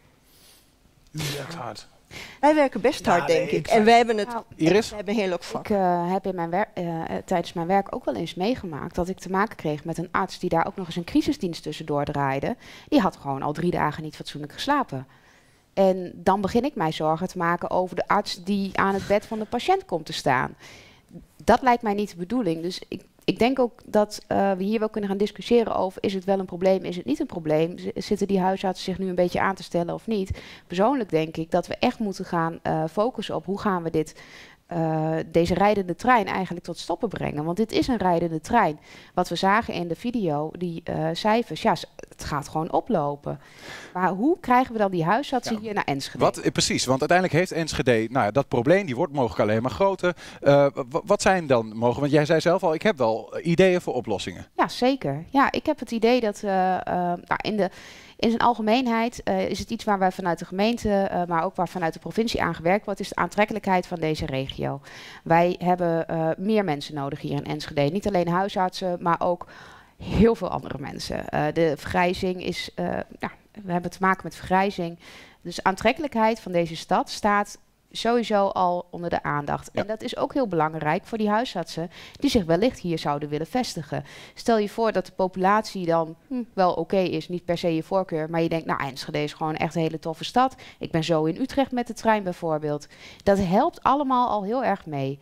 U werkt hard. Wij werken best Ja, hard, nee, denk ik. ik En wij hebben het. Nou, Iris? We hebben een heel leuk vak. Ik uh, heb in mijn wer- uh, tijdens mijn werk ook wel eens meegemaakt dat ik te maken kreeg met een arts die daar ook nog eens een crisisdienst tussendoor draaide. Die had gewoon al drie dagen niet fatsoenlijk geslapen. En dan begin ik mij zorgen te maken over de arts die aan het bed van de patiënt komt te staan. Dat lijkt mij niet de bedoeling. Dus ik, ik denk ook dat uh, we hier wel kunnen gaan discussiëren over, is het wel een probleem, is het niet een probleem? Z- zitten die huisartsen zich nu een beetje aan te stellen of niet? Persoonlijk denk ik dat we echt moeten gaan uh, focussen op hoe gaan we dit, uh, deze rijdende trein eigenlijk tot stoppen brengen. Want dit is een rijdende trein. Wat we zagen in de video, die uh, cijfers, ja, het gaat gewoon oplopen. Maar hoe krijgen we dan die huisartsen Ja. hier naar Enschede? Wat, eh, precies, want uiteindelijk heeft Enschede, nou ja, dat probleem, die wordt mogelijk alleen maar groter. Uh, w- wat zijn dan mogelijk? Want jij zei zelf al, ik heb wel ideeën voor oplossingen. Ja, zeker. Ja, ik heb het idee dat uh, uh, nou, in, de, in zijn algemeenheid uh, is het iets waar wij vanuit de gemeente, uh, maar ook waar vanuit de provincie aan gewerkt wordt, is de aantrekkelijkheid van deze regio. Wij hebben uh, meer mensen nodig hier in Enschede. Niet alleen huisartsen, maar ook heel veel andere mensen. Uh, de vergrijzing is, uh, ja, we hebben te maken met vergrijzing. Dus de aantrekkelijkheid van deze stad staat sowieso al onder de aandacht. Ja. En dat is ook heel belangrijk voor die huisartsen die zich wellicht hier zouden willen vestigen. Stel je voor dat de populatie dan hm, wel oké okay is, niet per se je voorkeur, maar je denkt, nou, Enschede is gewoon echt een hele toffe stad. Ik ben zo in Utrecht met de trein bijvoorbeeld. Dat helpt allemaal al heel erg mee.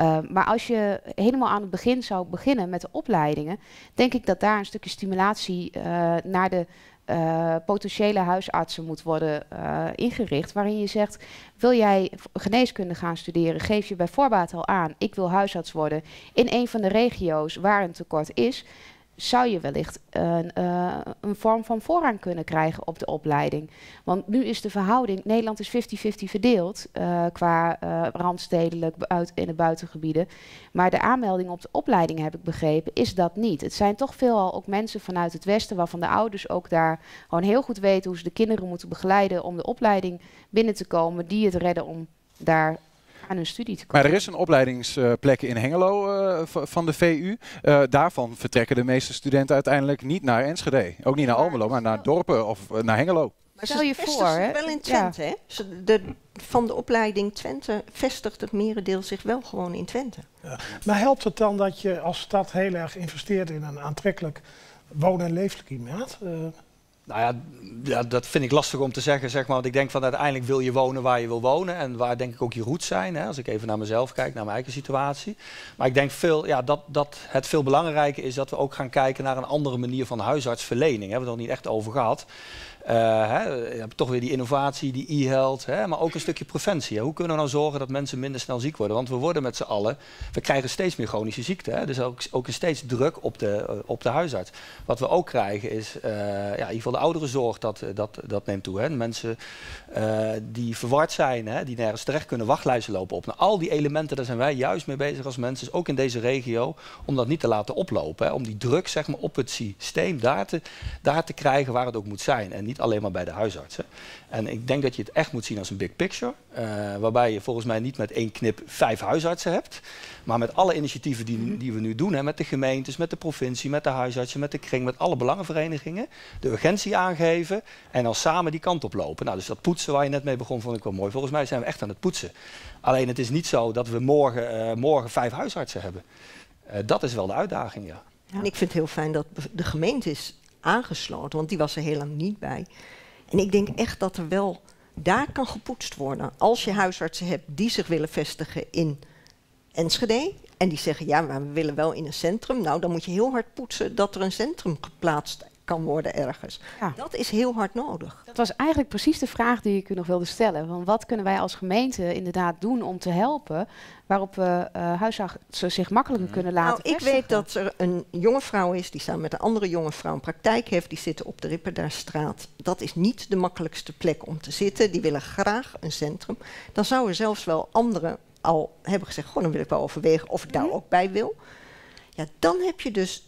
Uh, maar als je helemaal aan het begin zou beginnen met de opleidingen, denk ik dat daar een stukje stimulatie uh, naar de uh, potentiële huisartsen moet worden uh, ingericht. Waarin je zegt, wil jij geneeskunde gaan studeren, geef je bij voorbaat al aan, ik wil huisarts worden in een van de regio's waar een tekort is, zou je wellicht een, uh, een vorm van voorrang kunnen krijgen op de opleiding. Want nu is de verhouding, Nederland is vijftig vijftig verdeeld uh, qua uh, randstedelijk buiten, in de buitengebieden. Maar de aanmelding op de opleiding, heb ik begrepen, is dat niet. Het zijn toch veelal ook mensen vanuit het Westen, waarvan de ouders ook daar gewoon heel goed weten hoe ze de kinderen moeten begeleiden om de opleiding binnen te komen, die het redden om daar aan hun studie te komen. Maar er is een opleidingsplek in Hengelo uh, van de V U. Uh, daarvan vertrekken de meeste studenten uiteindelijk niet naar Enschede. Ook niet naar Almelo, maar naar dorpen of uh, naar Hengelo. Maar stel je voor, hè? Wel in Twente, ja. hè? De, van de opleiding Twente vestigt het merendeel zich wel gewoon in Twente. Ja. Maar helpt het dan dat je als stad heel erg investeert in een aantrekkelijk woon- en leefklimaat? Uh, Nou ja, ja, dat vind ik lastig om te zeggen, zeg maar. Want ik denk van uiteindelijk wil je wonen waar je wil wonen. En waar denk ik ook je roots zijn. Hè, als ik even naar mezelf kijk, naar mijn eigen situatie. Maar ik denk veel, ja, dat, dat het veel belangrijker is dat we ook gaan kijken naar een andere manier van huisartsverlening. Daar hebben we het nog niet echt over gehad. Uh, hè, je hebt toch weer die innovatie, die e-health, hè, maar ook een stukje preventie. Hè. Hoe kunnen we nou zorgen dat mensen minder snel ziek worden? Want we worden met z'n allen, we krijgen steeds meer chronische ziekten. Hè. Dus ook, ook een steeds druk op de, uh, op de huisarts. Wat we ook krijgen is, uh, ja, in ieder geval de ouderenzorg, dat, dat, dat neemt toe. Hè. Mensen uh, die verward zijn, hè, die nergens terecht kunnen, wachtlijsten lopen op. Nou, al die elementen, daar zijn wij juist mee bezig als mensen, dus ook in deze regio, om dat niet te laten oplopen. Hè. Om die druk, zeg maar, op het systeem daar te, daar te krijgen waar het ook moet zijn. En niet alleen maar bij de huisartsen. En ik denk dat je het echt moet zien als een big picture. Uh, waarbij je volgens mij niet met één knip vijf huisartsen hebt. Maar met alle initiatieven die, die we nu doen. Hè, met de gemeentes, met de provincie, met de huisartsen, met de kring, met alle belangenverenigingen. De urgentie aangeven en dan samen die kant op lopen. Nou, dus dat poetsen waar je net mee begon vond ik wel mooi. Volgens mij zijn we echt aan het poetsen. Alleen het is niet zo dat we morgen, uh, morgen vijf huisartsen hebben. Uh, dat is wel de uitdaging, ja. Ja. En ik vind het heel fijn dat de gemeente is aangesloten, want die was er heel lang niet bij. En ik denk echt dat er wel daar kan gepoetst worden. Als je huisartsen hebt die zich willen vestigen in Enschede en die zeggen, ja, maar we willen wel in een centrum. Nou, dan moet je heel hard poetsen dat er een centrum geplaatst kan worden ergens. Ja. Dat is heel hard nodig. Dat was eigenlijk precies de vraag die ik u nog wilde stellen. Van wat kunnen wij als gemeente inderdaad doen om te helpen, waarop we uh, huisartsen zich makkelijker kunnen laten Nou, ik vestigen? weet dat er een jonge vrouw is die samen met een andere jonge vrouw een praktijk heeft. Die zitten op de Ripperdaarstraat. Dat is niet de makkelijkste plek om te zitten. Die willen graag een centrum. Dan zouden zelfs wel anderen al hebben gezegd, goh, dan wil ik wel overwegen of ik daar mm. ook bij wil. Ja, dan heb je dus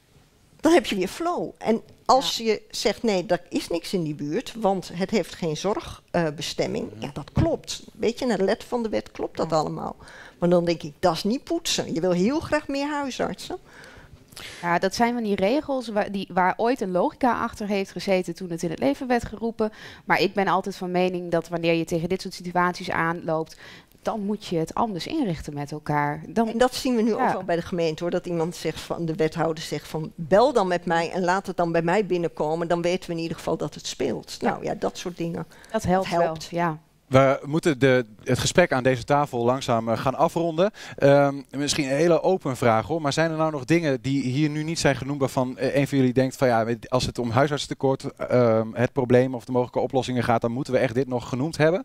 Dan heb je weer flow. En als ja. je zegt, nee, er is niks in die buurt, want het heeft geen zorgbestemming. Uh, ja, dat klopt. Weet je, naar de letter van de wet klopt dat ja. allemaal. Maar dan denk ik, dat is niet poetsen. Je wil heel graag meer huisartsen. Ja, dat zijn van die regels waar, die, waar ooit een logica achter heeft gezeten toen het in het leven werd geroepen. Maar ik ben altijd van mening dat wanneer je tegen dit soort situaties aanloopt, dan moet je het anders inrichten met elkaar. Dan, en dat zien we nu ja. ook wel bij de gemeente, hoor. Dat iemand zegt van, de wethouder zegt van, bel dan met mij en laat het dan bij mij binnenkomen. Dan weten we in ieder geval dat het speelt. Ja. Nou ja, dat soort dingen. Dat helpt, dat helpt. wel, ja. We moeten de, het gesprek aan deze tafel langzaam uh, gaan afronden. Um, misschien een hele open vraag, hoor. Maar zijn er nou nog dingen die hier nu niet zijn genoemd, waarvan uh, een van jullie denkt van ja, als het om huisartsentekort, uh, het probleem of de mogelijke oplossingen gaat, dan moeten we echt dit nog genoemd hebben?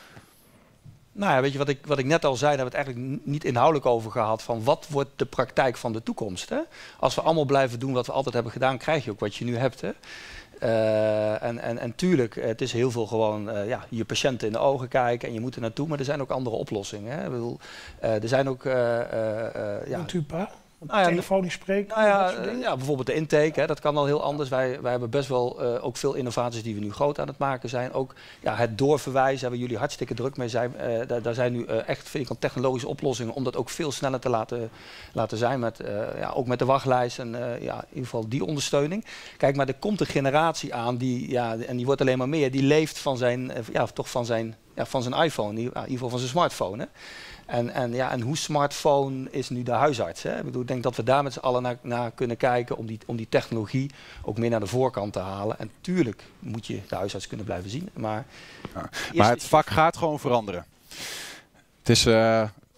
Nou ja, weet je wat ik, wat ik net al zei, daar hebben we het eigenlijk niet inhoudelijk over gehad. Van wat wordt de praktijk van de toekomst? Hè? Als we allemaal blijven doen wat we altijd hebben gedaan, krijg je ook wat je nu hebt. Hè? Uh, en, en, en tuurlijk, het is heel veel gewoon uh, ja, je patiënten in de ogen kijken en je moet er naartoe. Maar er zijn ook andere oplossingen. Hè? Ik bedoel, uh, er zijn ook... Uh, uh, uh, ja, Nou ja, telefonisch spreken. Nou ja, uh, ja, bijvoorbeeld de intake, hè, dat kan al heel anders. Wij, wij hebben best wel uh, ook veel innovaties die we nu groot aan het maken zijn. Ook ja, het doorverwijzen, waar jullie hartstikke druk mee zijn. Uh, daar, daar zijn nu uh, echt, vind ik, al technologische oplossingen om dat ook veel sneller te laten, laten zijn. Met, uh, ja, ook met de wachtlijst en uh, ja, in ieder geval die ondersteuning. Kijk, maar er komt een generatie aan, die, ja, en die wordt alleen maar meer. Die leeft van zijn, uh, ja, toch van zijn, ja, van zijn iPhone, in ieder geval van zijn smartphone. Hè. En, en, ja, en hoe smartphone is nu de huisarts? Hè? Ik bedoel, ik denk dat we daar met z'n allen naar, naar kunnen kijken om die, om die technologie ook meer naar de voorkant te halen. En tuurlijk moet je de huisarts kunnen blijven zien. Maar, ja, maar het vak gaat gewoon veranderen. Het is uh,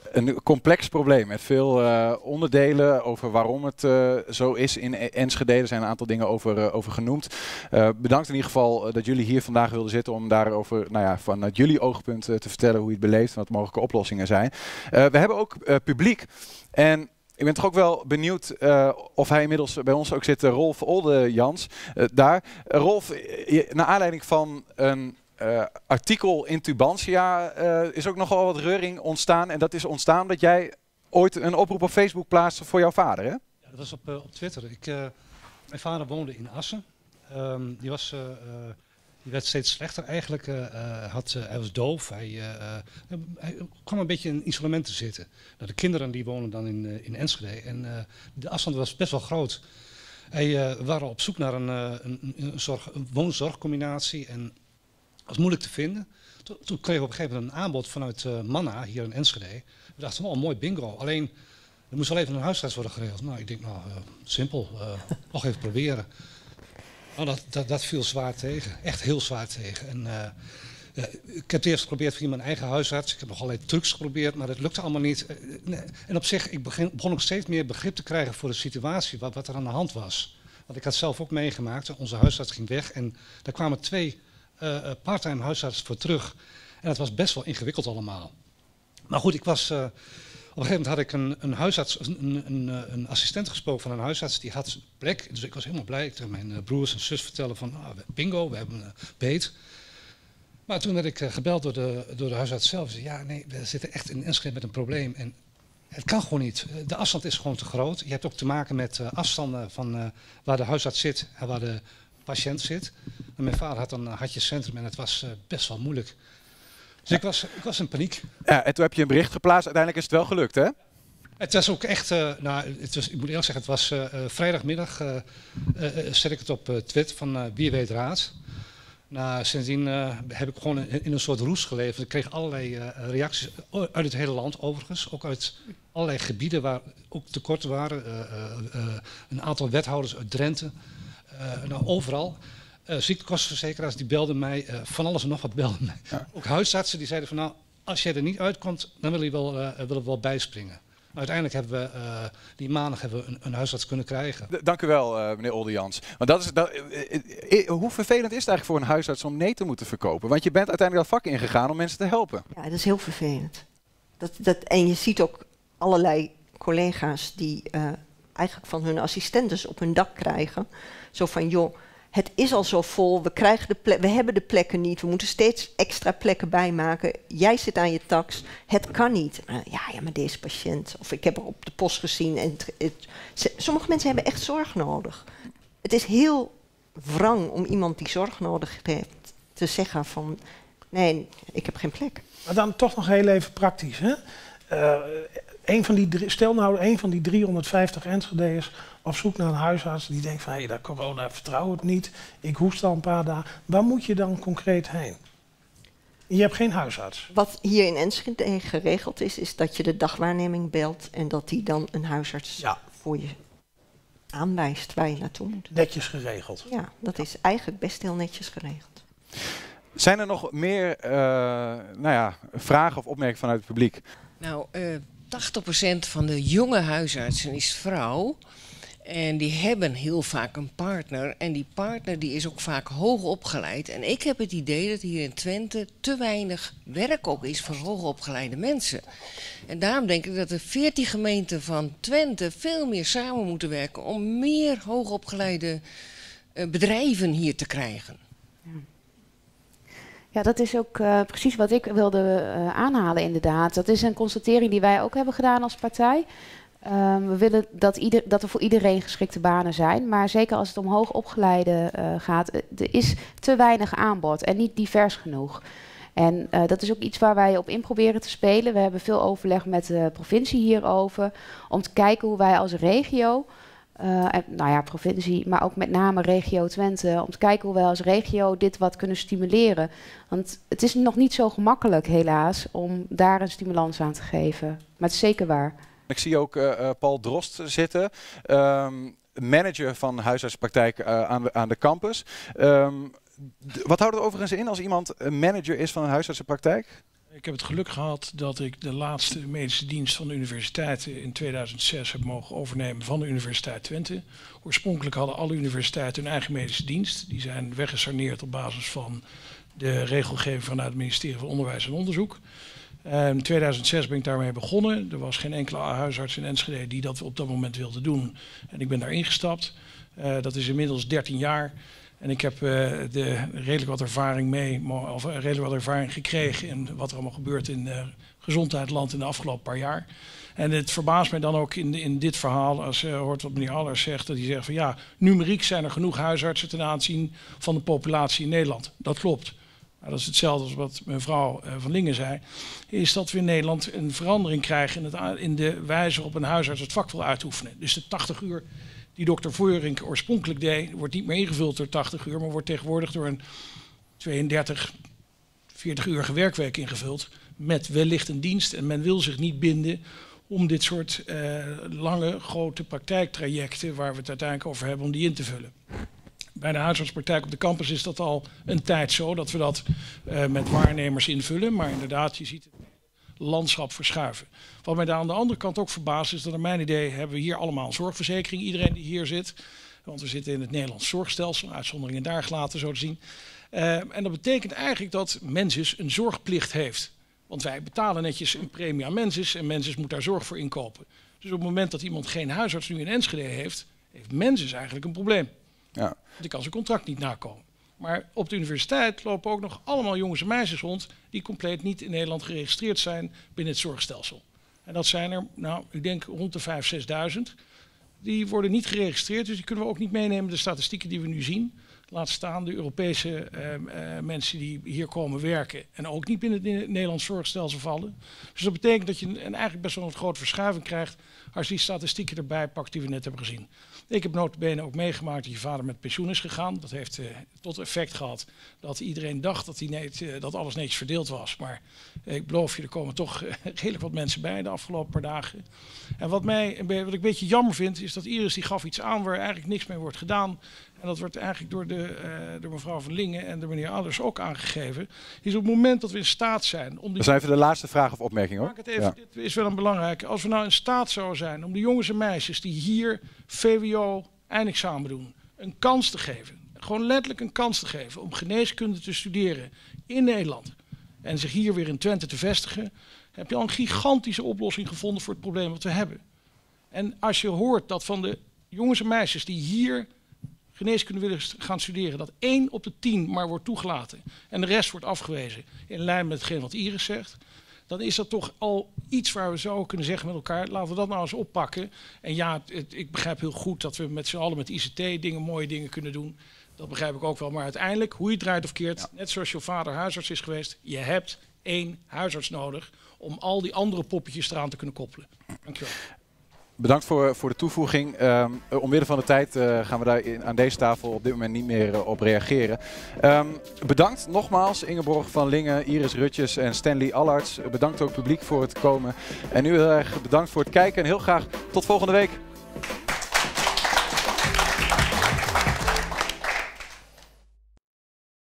een complex probleem met veel uh, onderdelen over waarom het uh, zo is in Enschede. Er zijn een aantal dingen over, uh, over genoemd. Uh, bedankt in ieder geval uh, dat jullie hier vandaag wilden zitten om daarover, nou ja, vanuit jullie oogpunt uh, te vertellen hoe je het beleeft en wat mogelijke oplossingen zijn. Uh, we hebben ook uh, publiek en ik ben toch ook wel benieuwd uh, of hij inmiddels bij ons ook zit, uh, Rolf Oldejans, uh, daar. Uh, Rolf, uh, naar aanleiding van een uh, artikel in Tubantia uh, is ook nogal wat reuring ontstaan. En dat is ontstaan dat jij ooit een oproep op Facebook plaatste voor jouw vader, hè? Ja, dat was op, uh, op Twitter. Ik, uh, mijn vader woonde in Assen. Um, die, was, uh, uh, die werd steeds slechter eigenlijk. Uh, uh, had, uh, hij was doof. Hij, uh, uh, hij kwam een beetje in isolement te zitten. Nou, de kinderen die wonen dan in, uh, in Enschede. En uh, de afstand was best wel groot. Hij, uh, we waren op zoek naar een, uh, een, een, zorg, een woonzorgcombinatie. En dat was moeilijk te vinden. Toen, toen kregen we op een gegeven moment een aanbod vanuit uh, Manna hier in Enschede. We dachten, oh mooi bingo. Alleen, er moest wel even een huisarts worden geregeld. Nou, ik denk, nou, uh, simpel. Uh, nog even proberen. Nou, dat, dat, dat viel zwaar tegen. Echt heel zwaar tegen. En, uh, uh, ik heb het eerst geprobeerd via mijn eigen huisarts. Ik heb nog allerlei trucs geprobeerd, maar dat lukte allemaal niet. Uh, nee. En op zich, ik begin, begon ook steeds meer begrip te krijgen voor de situatie, wat, wat er aan de hand was. Want ik had zelf ook meegemaakt. Onze huisarts ging weg en daar kwamen twee uh, parttime huisartsen voor terug. En dat was best wel ingewikkeld allemaal. Maar goed, ik was... Uh, Op een gegeven moment had ik een, een huisarts, een, een, een assistent gesproken van een huisarts, die had plek. Dus ik was helemaal blij. Ik tegen mijn broers en zus vertellen van, ah, bingo, we hebben een beet. Maar toen werd ik gebeld door de, door de huisarts zelf. Zei, ja, nee, we zitten echt in Enschede met een probleem. En het kan gewoon niet. De afstand is gewoon te groot. Je hebt ook te maken met uh, afstanden van uh, waar de huisarts zit en waar de patiënt zit. En mijn vader had een hartjecentrum en het was uh, best wel moeilijk. Dus ik was, ik was in paniek. Ja, en toen heb je een bericht geplaatst. Uiteindelijk is het wel gelukt, hè? Het was ook echt, uh, nou, het was, ik moet eerlijk zeggen, het was uh, vrijdagmiddag. Uh, uh, zet ik het op uh, Twitter van uh, Wie weet raad. Nou, sindsdien uh, heb ik gewoon in, in een soort roes geleefd. Ik kreeg allerlei uh, reacties uit het hele land overigens. Ook uit allerlei gebieden waar ook tekorten waren. Uh, uh, uh, een aantal wethouders uit Drenthe. Uh, nou, overal. Uh, ziektekostenverzekeraars die belden mij, uh, van alles en nog wat belden mij. Ja. Ook huisartsen die zeiden van nou, als jij er niet uitkomt, dan willen we wel, uh, willen we wel bijspringen. Maar uiteindelijk hebben we, uh, die maandag hebben we een, een huisarts kunnen krijgen. D dank u wel, uh, meneer Oldejans. Want dat is, dat, uh, uh, hoe vervelend is het eigenlijk voor een huisarts om nee te moeten verkopen? Want je bent uiteindelijk dat vak ingegaan om mensen te helpen. Ja, dat is heel vervelend. Dat, dat, en je ziet ook allerlei collega's die uh, eigenlijk van hun assistentes op hun dak krijgen. Zo van, joh, het is al zo vol, we, krijgen de plek, we hebben de plekken niet, we moeten steeds extra plekken bijmaken. Jij zit aan je tax, het kan niet. Uh, ja, ja, maar deze patiënt, of ik heb er op de post gezien. En het, het, ze, sommige mensen hebben echt zorg nodig. Het is heel wrang om iemand die zorg nodig heeft te zeggen van, nee, ik heb geen plek. Maar dan toch nog heel even praktisch, hè? Uh, een van die drie, stel nou een van die driehonderdvijftig Enschede'ers op zoek naar een huisarts die denkt van hé, hey, dat corona, vertrouw het niet, ik hoest al een paar dagen. Waar moet je dan concreet heen? Je hebt geen huisarts. Wat hier in Enschede geregeld is, is dat je de dagwaarneming belt en dat die dan een huisarts ja. voor je aanwijst waar je naartoe moet. Netjes geregeld. Ja, dat is eigenlijk best heel netjes geregeld. Zijn er nog meer uh, nou ja, vragen of opmerkingen vanuit het publiek? Nou, uh, tachtig procent van de jonge huisartsen is vrouw. En die hebben heel vaak een partner. En die partner die is ook vaak hoog opgeleid. En ik heb het idee dat hier in Twente te weinig werk ook is voor hoogopgeleide mensen. En daarom denk ik dat de veertien gemeenten van Twente veel meer samen moeten werken om meer hoogopgeleide uh, bedrijven hier te krijgen. Ja. Ja, dat is ook uh, precies wat ik wilde uh, aanhalen inderdaad. Dat is een constatering die wij ook hebben gedaan als partij. Um, we willen dat, ieder, dat er voor iedereen geschikte banen zijn. Maar zeker als het om hoogopgeleide uh, gaat, er is te weinig aanbod en niet divers genoeg. En uh, dat is ook iets waar wij op in proberen te spelen. We hebben veel overleg met de provincie hierover. Om te kijken hoe wij als regio, uh, en, nou ja, provincie, maar ook met name regio Twente, om te kijken hoe wij als regio dit wat kunnen stimuleren. Want het is nog niet zo gemakkelijk helaas om daar een stimulans aan te geven. Maar het is zeker waar. Ik zie ook uh, Paul Drost zitten, um, manager van huisartspraktijk uh, aan, de, aan de campus. Um, wat houdt het overigens in als iemand een manager is van een huisartsenpraktijk? Ik heb het geluk gehad dat ik de laatste medische dienst van de universiteit in tweeduizend zes heb mogen overnemen van de Universiteit Twente. Oorspronkelijk hadden alle universiteiten hun eigen medische dienst. Die zijn weggesaneerd op basis van de regelgeving vanuit het ministerie van Onderwijs en Onderzoek. In tweeduizend zes ben ik daarmee begonnen. Er was geen enkele huisarts in Enschede die dat op dat moment wilde doen. En ik ben daar ingestapt. Uh, dat is inmiddels dertien jaar. En ik heb uh, de redelijk wat ervaring mee, of redelijk wat ervaring gekregen in wat er allemaal gebeurt in uh, gezondheidsland in de afgelopen paar jaar. En het verbaast mij dan ook in, in dit verhaal, als je uh, hoort wat meneer Allers zegt, dat hij zegt van ja, numeriek zijn er genoeg huisartsen ten aanzien van de populatie in Nederland. Dat klopt. Nou, dat is hetzelfde als wat mevrouw uh, Van Lingen zei, is dat we in Nederland een verandering krijgen in, het, in de wijze waarop een huisarts het vak wil uitoefenen. Dus de tachtig uur die dokter Voerink oorspronkelijk deed, wordt niet meer ingevuld door tachtig uur, maar wordt tegenwoordig door een tweeëndertig, veertig uurige werkweek ingevuld. Met wellicht een dienst. En men wil zich niet binden om dit soort uh, lange, grote praktijktrajecten, waar we het uiteindelijk over hebben, om die in te vullen. Bij de huisartspraktijk op de campus is dat al een tijd zo, dat we dat uh, met waarnemers invullen. Maar inderdaad, je ziet het landschap verschuiven. Wat mij daar aan de andere kant ook verbaast is dat naar mijn idee hebben we hier allemaal een zorgverzekering. Iedereen die hier zit. Want we zitten in het Nederlands zorgstelsel. Uitzonderingen daar gelaten zo te zien. Uh, en dat betekent eigenlijk dat Mensis een zorgplicht heeft. Want wij betalen netjes een premie aan Mensis. En Mensis moet daar zorg voor inkopen. Dus op het moment dat iemand geen huisarts nu in Enschede heeft, heeft Mensis eigenlijk een probleem. Ja. Die kan zijn contract niet nakomen. Maar op de universiteit lopen ook nog allemaal jongens en meisjes rond die compleet niet in Nederland geregistreerd zijn binnen het zorgstelsel. En dat zijn er, nou, ik denk rond de vijfduizend, zesduizend. Die worden niet geregistreerd, dus die kunnen we ook niet meenemen, de statistieken die we nu zien. Laat staan de Europese uh, uh, mensen die hier komen werken en ook niet binnen het Nederlands zorgstelsel vallen. Dus dat betekent dat je een, een eigenlijk best wel een grote verschuiving krijgt als je die statistieken erbij pakt die we net hebben gezien. Ik heb nota bene ook meegemaakt dat je vader met pensioen is gegaan. Dat heeft uh, tot effect gehad dat iedereen dacht dat, die net, uh, dat alles netjes verdeeld was. Maar uh, ik beloof je, er komen toch uh, redelijk wat mensen bij de afgelopen paar dagen. En wat, mij, wat ik een beetje jammer vind, is dat Iris die gaf iets aan waar eigenlijk niks mee wordt gedaan. En dat wordt eigenlijk door, de, uh, door mevrouw Van Lingen en door meneer Allers ook aangegeven. Is op het moment dat we in staat zijn om... Die... Dat is even de laatste vraag of opmerking, hoor. Maak het even, ja. Dit is wel een belangrijke. Als we nou in staat zouden zijn om de jongens en meisjes die hier V W O eindexamen doen, een kans te geven. Gewoon letterlijk een kans te geven om geneeskunde te studeren in Nederland. En zich hier weer in Twente te vestigen. Heb je al een gigantische oplossing gevonden voor het probleem wat we hebben. En als je hoort dat van de jongens en meisjes die hier geneeskunde willen gaan studeren, dat één op de tien maar wordt toegelaten en de rest wordt afgewezen, in lijn met hetgeen wat Iris zegt, dan is dat toch al iets waar we zo kunnen zeggen met elkaar, laten we dat nou eens oppakken. En ja, het, ik begrijp heel goed dat we met z'n allen met I C T dingen, mooie dingen kunnen doen. Dat begrijp ik ook wel. Maar uiteindelijk, hoe je het draait of keert, ja. Net zoals je vader huisarts is geweest, je hebt één huisarts nodig om al die andere poppetjes eraan te kunnen koppelen. Dankjewel. Bedankt voor, voor de toevoeging. Um, omwille van de tijd uh, gaan we daar in, aan deze tafel op dit moment niet meer uh, op reageren. Um, bedankt nogmaals Ingeborg van Lingen, Iris Rutjes en Stanley Allarts. Bedankt ook het publiek voor het komen. En u heel erg bedankt voor het kijken en heel graag tot volgende week.